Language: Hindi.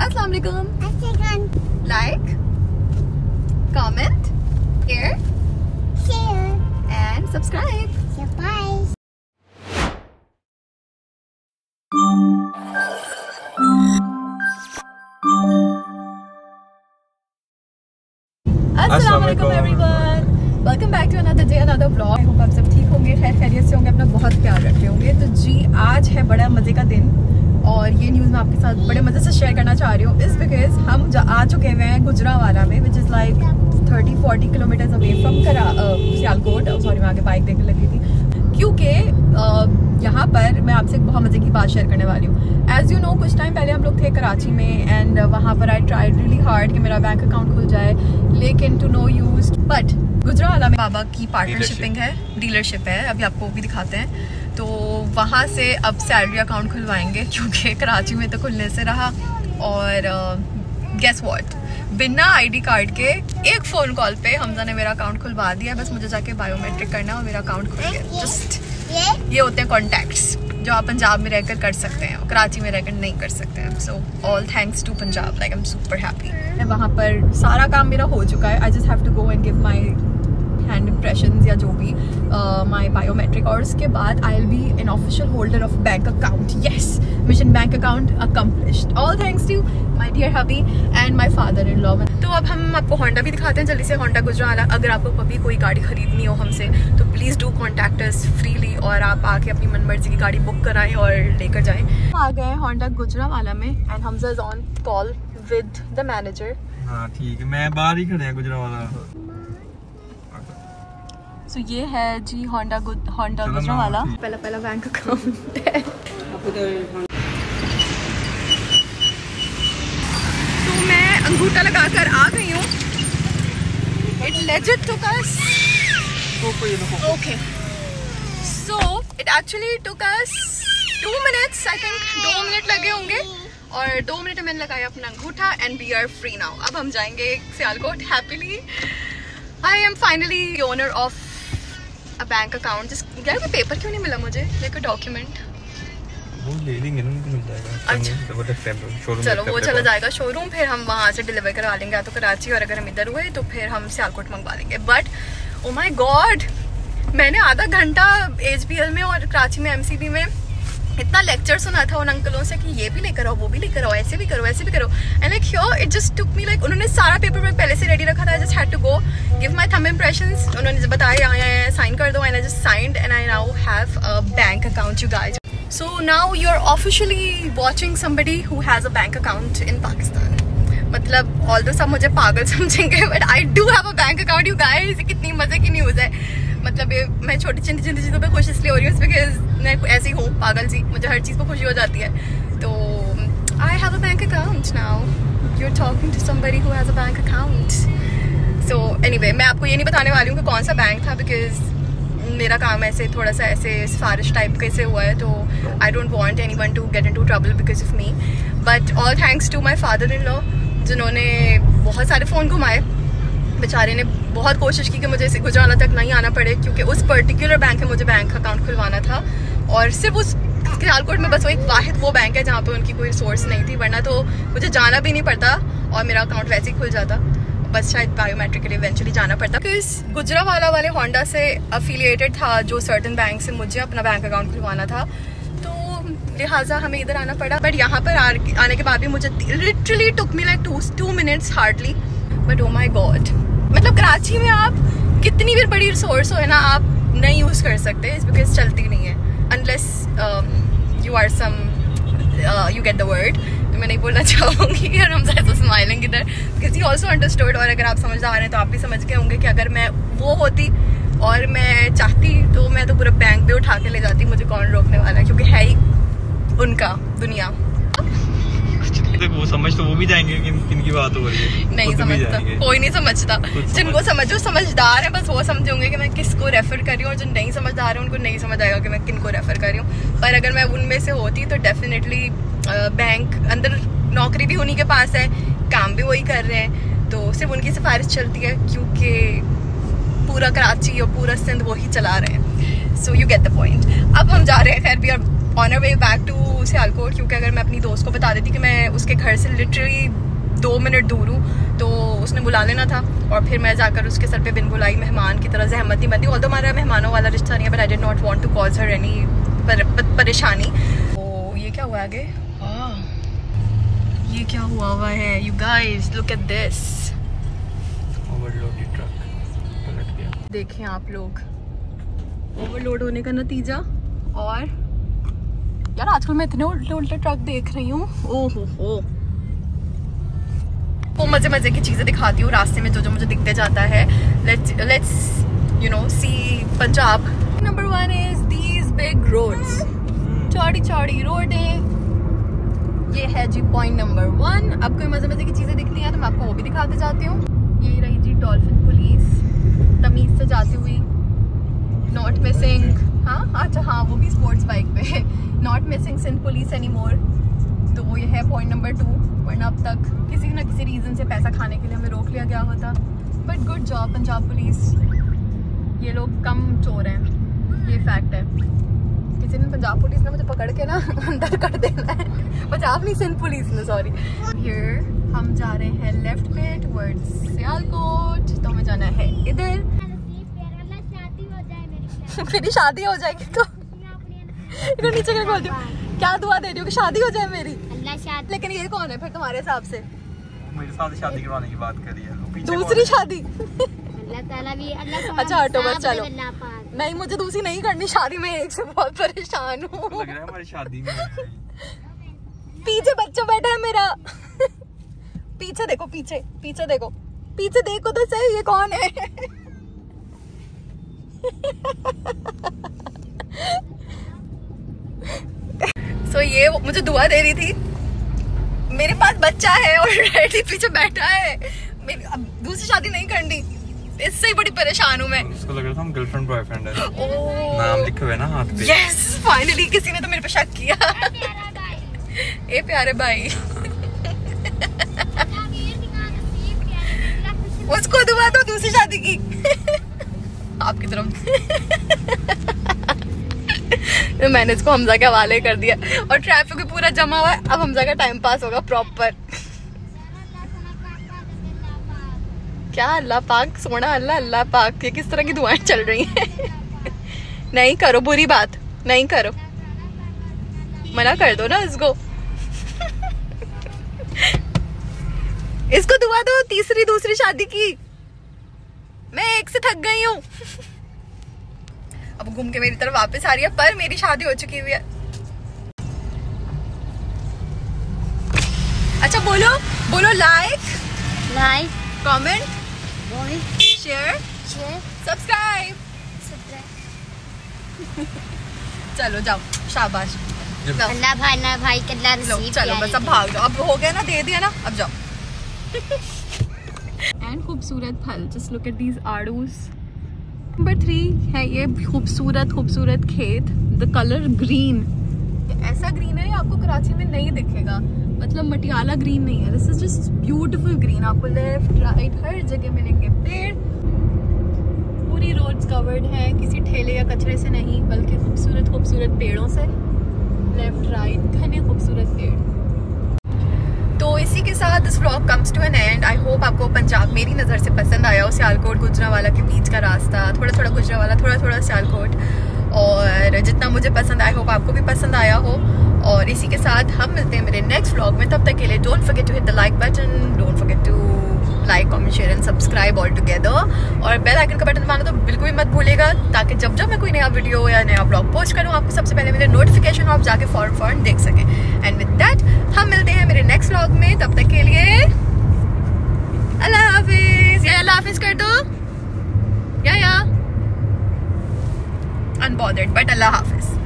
अस्सलाम वालेकुम। Like, comment, share and subscribe. अस्सलाम वालेकुम everyone, welcome back to another day another vlog. I hope आप सब ठीक होंगे, खैर खैरियत से होंगे, अपना बहुत प्यार रख रहे होंगे। तो जी आज है बड़ा मज़े का दिन और ये न्यूज़ मैं आपके साथ बड़े मज़े से शेयर करना चाह रही हूँ। इस बिकॉज हम आ चुके हुए हैं गुजरावाला में, which is like 30-40 kilometres away from Sialkot. Sorry, मैं आगे बाइक देखने लगी थी क्योंकि यहाँ पर मैं आपसे एक बहुत मज़े की बात शेयर करने वाली हूँ। एज़ यू नो, कुछ टाइम पहले हम लोग थे कराची में एंड वहाँ पर आई ट्राइड रियली हार्ड कि मेरा बैंक अकाउंट खुल जाए, लेकिन to no use. But Gujranwala में बाबा की पार्टनरशिपिंग है, डीलरशिप है, अभी आपको भी दिखाते हैं। तो वहाँ से अब सैलरी अकाउंट खुलवाएंगे क्योंकि कराची में तो खुलने से रहा। और गेस व्हाट, बिना आईडी कार्ड के एक फ़ोन कॉल पे हमजा ने मेरा अकाउंट खुलवा दिया। बस मुझे जाके बायोमेट्रिक करना और मेरा अकाउंट खुल गया। जस्ट ये होते हैं कॉन्टैक्ट्स जो आप पंजाब में रहकर कर सकते हैं, कराची में रहकर नहीं कर सकते हैं। So all thanks to Punjab, like I am super happy. वहाँ पर सारा काम मेरा हो चुका है। I just have to go and give my hand impressions या जो भी माई बायोमेट्रिक, और उसके बाद I will be an official holder of bank account. Yes, mission bank account accomplished, all thanks to my dear hubby and my father in law. तो अब हम आपको होंडा भी दिखाते हैं जल्दी से, होंडा गुजरावाला। अगर आपको कभी कोई गाड़ी खरीदनी हो हमसे तो please do contact us freely और आप आके अपनी मनमर्जी की गाड़ी बुक कराएं और लेकर जाएं। आ गए हैं होंडा गुजरावाला में and Hamza is on call with the manager. हाँ ठीक है, मैं बाहर ही खड़े हैं गुजरावाला। So, ये है जी होंडा गुजरावाला। पहला बैंक अकाउंट है। तो मैं अंगूठा लगाकर आ गई हूँ। It legit took us. Okay. So it actually took us 2 minutes. I think 2 minute लगे होंगे और 2 मिनट में मैंने लगाया अपना अंगूठा and we are free now. अब हम जाएंगे Sialkot happily. I am finally the owner of a bank account. यार कोई पेपर क्यों नहीं मिला मुझे, लाइक अ डॉक्यूमेंट? वो ले लेंगे ना, उनको मिल जाएगा। अच्छा चलो, वो चला जाएगा शोरूम, फिर हम वहाँ से डिलीवर करवा लेंगे या तो कराची, और अगर हम इधर हुए तो फिर हम सियालकोट मंगवा लेंगे। बट ओ माय गॉड, मैंने आधा घंटा HBL में और कराची में MCB में इतना लेक्चर सुना था उन अंकलों से कि ये भी लेकर आओ, वो भी लेकर आओ, ऐसे भी करो, ऐसे भी करो। And like here it just took me like, उन्होंने सारा पेपर में पहले से रेडी रखा था। I just had to go give my thumb impressions. उन्होंने बताया आया साइन कर दो and I just signed and I now have a bank account you guys. So now you are officially watching somebody who has a bank account in Pakistan. मतलब ऑल्दो सब मुझे पागल समझेंगे but I do have a bank account you guys. कितनी मजे की न्यूज़ है। मतलब ये मैं छोटी छोटी चीज़ों पे खुश इसलिए हो रही हूँ बिकॉज मैं ऐसी हूँ पागल सी, मुझे हर चीज़ पर खुशी हो जाती है। तो I have a bank account now. You are talking to somebody who has a bank account. So anyway, मैं आपको ये नहीं बताने वाली हूँ कि कौन सा बैंक था बिकॉज मेरा काम ऐसे थोड़ा सा ऐसे सिफारिश टाइप कैसे हुआ है, तो I don't want anyone to get into trouble because of me. But all thanks to my father in law जिन्होंने बहुत सारे फ़ोन घुमाए। बेचारे ने बहुत कोशिश की कि मुझे गुजरावाला तक नहीं आना पड़े क्योंकि उस पर्टिकुलर बैंक में मुझे बैंक अकाउंट खुलवाना था और सिर्फ उस सियालकोट में बस वो एक वाहिद वो बैंक है जहाँ पे उनकी कोई सोर्स नहीं थी, वरना तो मुझे जाना भी नहीं पड़ता और मेरा अकाउंट वैसे ही खुल जाता। बस शायद बायोमेट्रिक के लिए इवेंचुअली जाना पड़ता बिकॉज गुजरावाला वाले होंडा से अफिलिएटेड था जो सर्टन बैंक से मुझे अपना बैंक अकाउंट खुलवाना था, तो लिहाजा हमें इधर आना पड़ा। बट यहाँ पर आने के बाद भी मुझे literally took me like 2 minutes hardly. But oh my god, मतलब कराची में आप कितनी भी बड़ी रिसोर्स हो ना, आप नहीं यूज़ कर सकते बिकॉज चलती नहीं है unless you are some you get the word. तो मैं नहीं बोलना चाहूँगी और हम ज़्यादा स्माइलिंग इधर बिकॉज ही ऑल्सो अंडरस्टूड। और अगर आप समझदार हैं तो आप भी समझ गए होंगे कि अगर मैं वो होती और मैं चाहती तो मैं तो पूरा बैंक पे उठा के ले जाती, मुझे कौन रोकने वाला है, क्योंकि है ही उनका दुनिया। वो समझ तो वो भी जाएंगे कि किन की बात हो रही है। नहीं समझता, कोई नहीं समझता। जिनको समझो समझदार है बस वो समझेंगे कि मैं किसको रेफर कर रही हूँ, और जो नहीं समझदार है उनको नहीं समझ आएगा कि मैं किनको रेफर कर रही हूँ। पर अगर मैं उनमें से होती तो डेफिनेटली बैंक अंदर नौकरी भी उन्हीं के पास है, काम भी वही कर रहे हैं, तो सिर्फ उनकी सिफारिश चलती है क्योंकि पूरा कराची और पूरा सिंध वही चला रहे हैं। So you get the point. अब हम जा रहे हैं, खैर भी on a way back to Sialkot, क्योंकि अगर मैं अपनी दोस्त को बता देती कि मैं उसके घर से लिटरली 2 मिनट दूर हूँ तो उसने बुला लेना था, और फिर मैं जाकर उसके सर पे बिन बुलाई मेहमान की तरह जहमत नहीं बनती। ऑल्दो हमारा मेहमानों वाला रिश्ता नहीं है, but I did not want to cause her any परेशानी। तो ये क्या हुआ आगे? ये क्या हुआ है? You guys look at this, overloaded truck पलट गया। देखें आप लोग ओवरलोड होने का नतीजा। और यार आजकल मैं इतने उल्टे उल्टे ट्रक देख रही हूँ, ओहो हो। वो मजे मजे की चीजें दिखाती हूँ रास्ते में, जो जो मुझे दिखते जाता है। Let's you know see Punjab. Number 1 is these big roads, चौड़ी चौड़ी रोडें। ये है जी पॉइंट नंबर 1। अब कोई मजे मजे की चीजें दिखती हैं तो मैं आपको वो भी दिखाते जाती हूँ। यही रही जी डॉल्फिन पुलिस तमीज से जाती हुई, नॉट मिसिंग। हाँ अच्छा हाँ, वो भी स्पोर्ट्स बाइक पे। Not missing Sindh police any more. तो ये है पॉइंट नंबर 2। वरना अब तक किसी न किसी रीजन से पैसा खाने के लिए हमें रोक लिया गया होता, but good job Punjab police. ये लोग कम चोर हैं, ये फैक्ट है। किसी दिन पंजाब पुलिस ने मुझे पकड़ के ना अंदर कर देना है। पंजाब नहीं, सिंध पुलिस ने, सॉरी। हियर हम जा रहे हैं लेफ्ट पे टुवर्ड्स सियालकोट, तो हमें जाना है इधर। मेरी शादी हो जाएगी तो नीचे क्या बोल दो, क्या दुआ दे रही हो कि शादी हो जाए मेरी? अल्लाह शादी। लेकिन ये कौन है फिर तुम्हारे हिसाब से? मेरे साथ शादी करवाने की बात करी है, दूसरी शादी। अल्लाह ताला भी अल्लाह। अच्छा हटो बस, चलो। नहीं मुझे दूसरी नहीं करनी शादी, मैं एक से बहुत परेशान हूँ। लग रहा है हमारी शादी में पीछे बच्चा बैठा है मेरा। पीछे देखो, पीछे पीछे देखो, पीछे देखो तो सही, ये कौन है? So, ये मुझे दुआ दे रही थी, मेरे पास बच्चा है और ऑलरेडी पीछे बैठा है। अब दूसरी शादी नहीं करनी, इससे ही बड़ी परेशान हूँ मैं। इसको लग रहा था हम गर्लफ्रेंड बॉयफ्रेंड है। नाम लिखे हुए ना हाथ पे। यस फाइनली किसी ने तो मेरे पे शक किया। ए प्यारे भाई। उसको दुआ दो दूसरी शादी की। आपकी तरफ। मैंने इसको हमजा के हवाले कर दिया, और ट्रैफिक भी पूरा जमा हुआ है। अब हमजा का टाइम पास होगा प्रॉपर। क्या अल्लाह पाक, सोना अल्लाह अल्लाह पाक, ये किस तरह की दुआएं चल रही हैं? नहीं करो बुरी बात, नहीं करो, मना कर दो ना इसको। इसको दुआ दो तीसरी दूसरी शादी की। मैं एक से थक गई हूँ। अब घूम के मेरी तरफ वापस आ रही है, पर मेरी शादी हो चुकी हुई है। अच्छा बोलो बोलो, लाइक कमेंट शेयर सब्सक्राइब। चलो जाओ, शाबाश। अल्लाह भाई ना भाई कल्ला नसीब। चलो बस अब भाग जाओ, अब हो गया ना, दे दिया ना, अब जाओ। एंड खूबसूरत फल, जस्ट लुक एट दीज आड़ूस। नंबर 3 है ये खूबसूरत खेत। द कलर ग्रीन, ऐसा ग्रीन है आपको कराची में नहीं दिखेगा, मतलब मटियाला ग्रीन नहीं है। This is just beautiful green. आपको लेफ्ट राइट हर जगह मिलेंगे पेड़। पूरी रोड्स कवर्ड है, किसी ठेले या कचरे से नहीं, बल्कि खूबसूरत पेड़ों से। लेफ्ट राइट घने खूबसूरत पेड़। तो इसी के साथ this vlog comes to an end. I hope आपको पंजाब मेरी नज़र से पसंद आया हो। सियालकोट गुजरावाला के बीच का रास्ता, थोड़ा थोड़ा गुजरावाला, थोड़ा थोड़ा सियालकोट, और जितना मुझे पसंद आया होप आपको भी पसंद आया हो। और इसी के साथ हम मिलते हैं मेरे नेक्स्ट व्लॉग में। तब तक के लिए don't forget to hit the like button, don't forget to like comment share and subscribe all together, और बेल आइकन का बटन दबाना तो बिल्कुल भी मत भूलिएगा, ताकि जब जब मैं कोई नया वीडियो या नया व्लॉग पोस्ट करूँ आपको सबसे पहले मेरे नोटिफिकेशन आप जाके फौरन देख सकें। एंड विद दैट हम मिलते हैं मेरे नेक्स्ट व्लॉग में। तब तक के लिए अल्लाह हाफिज। या अल्लाह हाफिज कर दो, या अनबॉदर्ड, बट अल्लाह हाफिज।